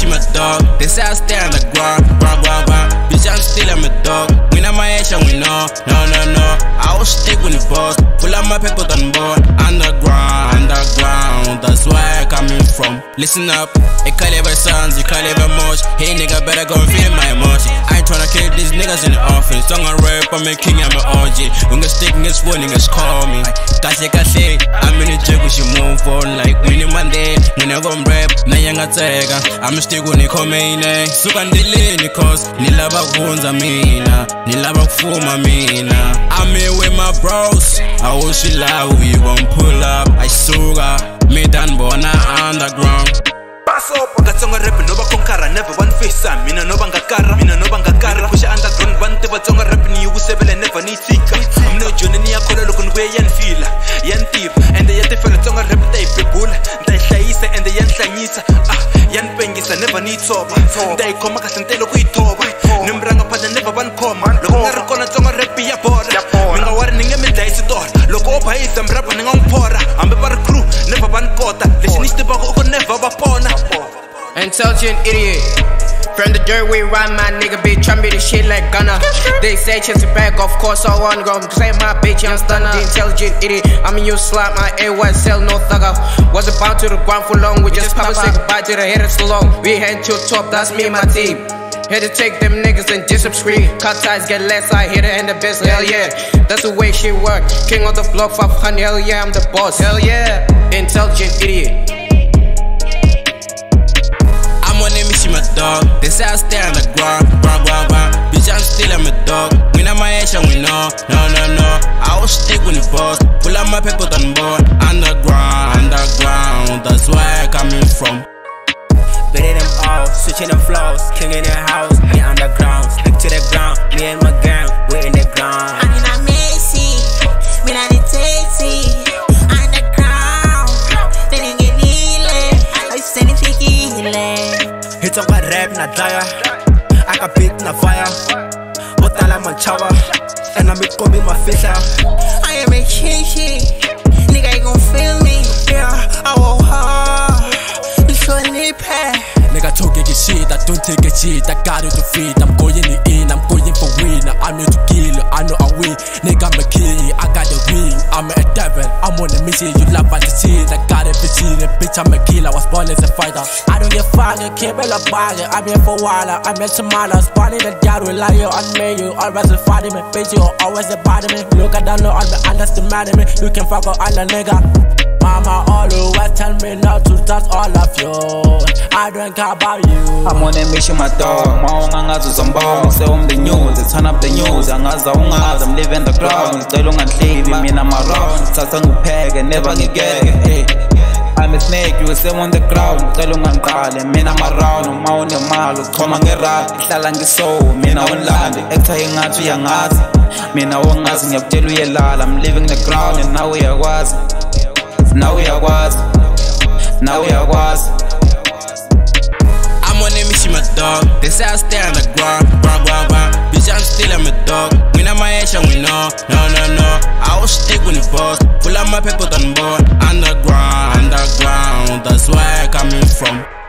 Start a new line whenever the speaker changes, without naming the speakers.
she my dog. They say I stay on the ground, bitch, I'm still a dog. When I'm my age, we know, no. I will stick with the boss. Full of my people on board. Underground, that's where I coming from. Listen up, it can't ever sounds, it can't ever much. Hey nigga, better go and feel my emotion. I ain't tryna kill these niggas in the office. Song I rap, I'm a king, I'm an OG. When the stick is one, niggas call me. Kase, I'm in the jig, we should move on. Like winning Monday, when I gon' rap, na yanga tega. I'm still gonna come in, Sukan dilini cause nilaba kunza mina, nilaba kufuma mina. I'm here with my bros, I wish you love, we gon' pull up. I suga, me dan bona underground.
Pass up, Gatsonga rap, Nova Konkara, never one face, Mina Nova Ngakara, push underground, one tip, Tonga rap, you seven and never need tika. I'm no Johnny, I call a look on way and feel, Yan Tip, and the Yetifer Tonga rap, they people, they Shaisa and the Yan Shanisa, Yan Pengis, I never need sober, they come back and tell a quick toba, Numbranga Pada never one command, Longer Kona Tonga rap, ya border, Minga warning him in Dice door, look up, I'm rapping on Pora, I'm a bar crew, never one quarter, this needs to go never upon.
Intelligent idiot. From the dirt we run, my nigga be tryna be the shit like Gunna. They say chase it back, of course I wanna go play my bitch, I'm stunner. The intelligent idiot, I'm in your slot, my A1 sell no thugger. Wasn't bound to the ground for long, we just pop and say goodbye to the haters so long. We head to the top, that's me and my team. Here to take them niggas and disappear. Cut ties, get less, I hit it in the business, hell yeah. That's the way shit work. King of the block, 500, hell yeah, I'm the boss, hell yeah. Intelligent idiot.
She my dog. They say I stay on the ground, bitch, I'm still a dog. When I'm my age, we know, no. I will stick with the boss. Full of my people on board. Underground, that's where I coming from.
Better them all, switching them flows, king in the house, me underground, stick to the ground, me and my gang, we in the ground.
I mean I'm messy, me not the taxi, underground, then you get healing, I send it to healing.
Hits on my rap na daya, I got beat na fire, botala manchawa, and I'm coming my fish out.
I am a shit, nigga you gon' feel me, yeah, I will hard, it's so nip.
Nigga talking shit, I don't take a shit, I got it to feed. I'm going in, I'm going for win. I'm here to kill, I know I win. Nigga, I'm a king, I got the ring. I'm a devil, I'm on a mission, you love what you see. I got everything, bitch, I'm a killer, I was born as a fighter. I don't get fucking, can't be a bagger. I'm here for water, I'm here to mother. Spawn in the yard, rely on me, you always fighting me. Bitch, you always about me. Look at that, no, I'm underestimating me. You can fuck all the nigga. Mama always tell me not to touch all of you. I don't care about you.
I'm on a mission, my dog. Maungangazo Zambong. Say on the news, they turn up the news. Angaza ungaz, I'm living the ground. They long and leave me, I'm around. Sasangu peg and never get. I'm a snake, you say on the ground. They long and call, and I'm around. Maun your malu, come and get right. Salangi so, me now on land. Exciting at you, young ass. Me now on us, and you've tell me a lot. I'm living the ground, and now we are was. Now we are was.
I'm on a mission, my dog. They say I stay on the ground, bitch, I'm still a dog. When I'm my age, we know, no. I will stick with the boss. Full of my people on board. Underground, that's where I coming from.